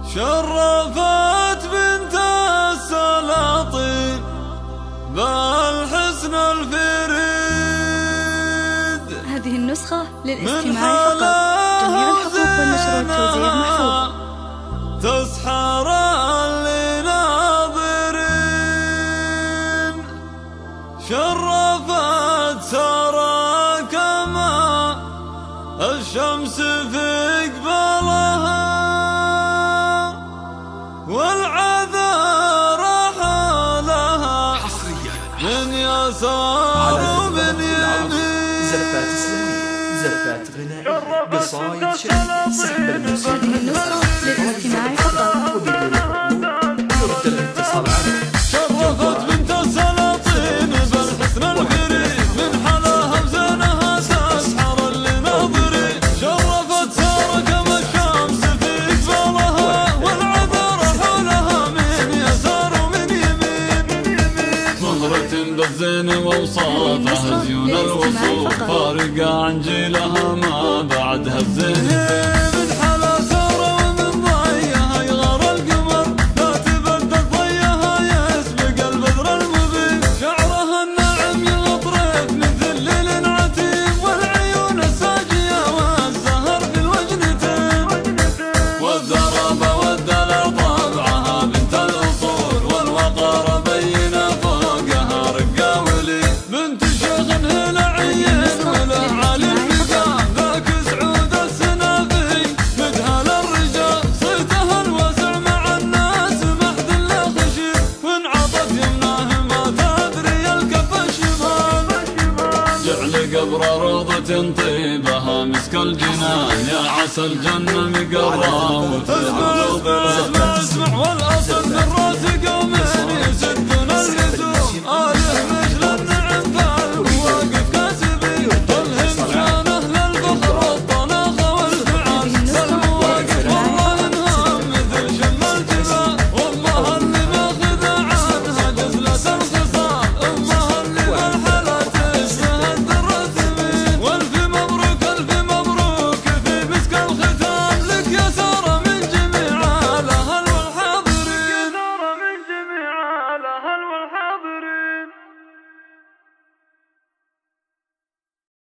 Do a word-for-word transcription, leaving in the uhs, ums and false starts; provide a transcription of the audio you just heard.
شرفت بنت السلاطين بالحسن الفريد. هذه النسخة للاستماع فقط. جميع الحقوق والنشر والتوزيع محفوظ. تسحر لناظرين شرفت سارة كما الشمس في قبلها والعذار حولها من يسار ومن يمين. زرفات إسلامية، زرفات غنائية، قصايد شعرية، سحب الموسيقى. هذه النسخة للاستماع فقط. وبدون حقوق يرد الاتصال عليه. شرفت بنت السلاطين بالحسن الفريد من حلاها وزينها تسحر لناظرين. شرفت سارة كما الشمس في قبلها والعذار حولها من يسار ومن يمين. مهرة بالزين ووصافها زيون الوصول فارقة عن جيلها ما بعدها الزين. من حلا سارة ومن ضيها يغار القمر لا تبدل ضيها يسبق البدر المبين. شعرها الناعم يغطرف من ذليل عتيم والعيون الساجية والزهر في الوجنتين. والزرابة والدلع طبعها بنت الأصول والوقار بينه فوقها رقة ولي. بنت شيخ هلعين وله علي المقام ذاك سعود السنافي مدها للرجال. صيتها الوسع مع الناس محد له خشير وانعطت يمناه ما تدري الكف الشمال. جعل قبر روضة طيبها مسك الجنان يا عسى الجنة مقرة وتسمع اسمع والأصل من راس قومين